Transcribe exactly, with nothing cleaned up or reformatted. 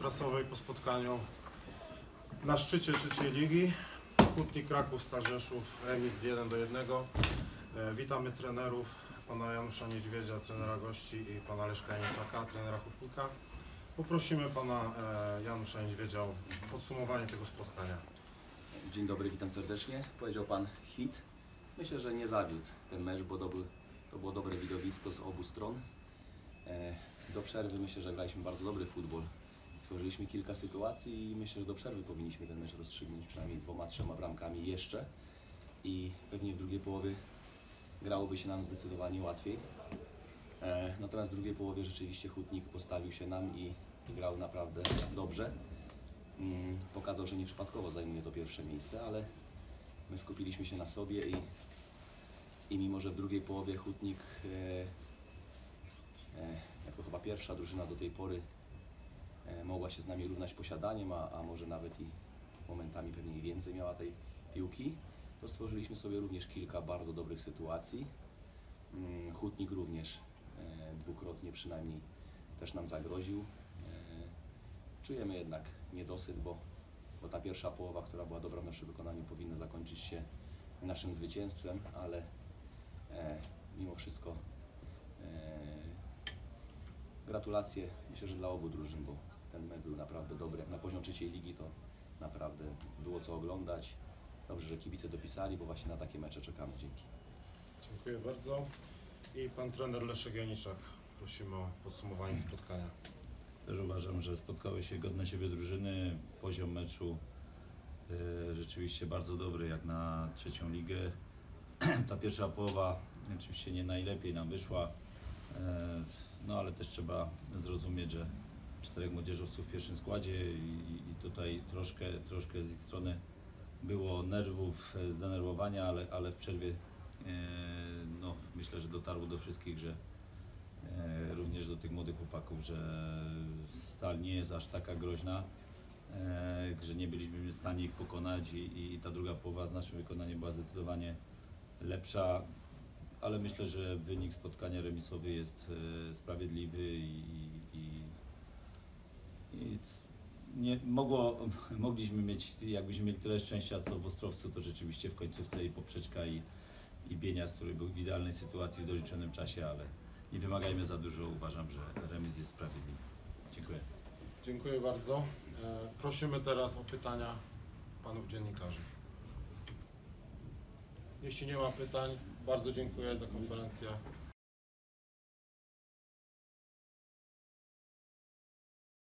prasowej po spotkaniu na szczycie trzeciej ligi. Hutnik Kraków Stal Rzeszów, remis jeden do jednego. Witamy trenerów, pana Janusza Niedźwiedzia, trenera gości, i pana Leszka Janiczaka, trenera Hutnika. Poprosimy pana Janusza Niedźwiedzia o podsumowanie tego spotkania. Dzień dobry, witam serdecznie. Powiedział pan hit. Myślę, że nie zawiódł ten mecz, bo to, był, to było dobre widowisko z obu stron. Do przerwy myślę, że graliśmy bardzo dobry futbol. Stworzyliśmy kilka sytuacji i myślę, że do przerwy powinniśmy ten mecz rozstrzygnąć przynajmniej dwoma, trzema bramkami jeszcze. I pewnie w drugiej połowie grałoby się nam zdecydowanie łatwiej. Natomiast w drugiej połowie rzeczywiście Hutnik postawił się nam i grał naprawdę dobrze. Pokazał, że nieprzypadkowo zajmuje to pierwsze miejsce, ale my skupiliśmy się na sobie i, i mimo, że w drugiej połowie Hutnik e, e, jako chyba pierwsza drużyna do tej pory e, mogła się z nami równać posiadaniem, a, a może nawet i momentami pewnie więcej miała tej piłki, to stworzyliśmy sobie również kilka bardzo dobrych sytuacji. Mm, Hutnik również e, dwukrotnie przynajmniej też nam zagroził. E, czujemy jednak niedosyt, bo, bo ta pierwsza połowa, która była dobra w naszym wykonaniu, powinna zakończyć się naszym zwycięstwem, ale e, mimo wszystko e, gratulacje, myślę, że dla obu drużyn, bo ten mecz był naprawdę dobry. Jak na poziom trzeciej ligi, to naprawdę było co oglądać. Dobrze, że kibice dopisali, bo właśnie na takie mecze czekamy. Dzięki. Dziękuję bardzo. I pan trener Leszek Janiczak. Prosimy o podsumowanie spotkania. Też uważam, że spotkały się godne siebie drużyny. Poziom meczu y, rzeczywiście bardzo dobry jak na trzecią ligę. Ta pierwsza połowa oczywiście nie najlepiej nam wyszła, y, no ale też trzeba zrozumieć, że czterech młodzieżowców w pierwszym składzie i, i tutaj troszkę, troszkę z ich strony było nerwów, zdenerwowania, ale, ale w przerwie y, no, myślę, że dotarło do wszystkich, że E, również do tych młodych chłopaków, że Stal nie jest aż taka groźna, e, że nie byliśmy w stanie ich pokonać i, i ta druga połowa z naszym wykonaniem była zdecydowanie lepsza, ale myślę, że wynik spotkania remisowy jest e, sprawiedliwy i, i, i nie, mogło, mogliśmy mieć, jakbyśmy mieli tyle szczęścia co w Ostrowcu, to rzeczywiście w końcówce i poprzeczka i, i Bienias, który był w idealnej sytuacji w doliczonym czasie, ale nie wymagajmy za dużo, uważam, że remis jest sprawiedliwy. Dziękuję. Dziękuję bardzo. Prosimy teraz o pytania panów dziennikarzy. Jeśli nie ma pytań, bardzo dziękuję za konferencję.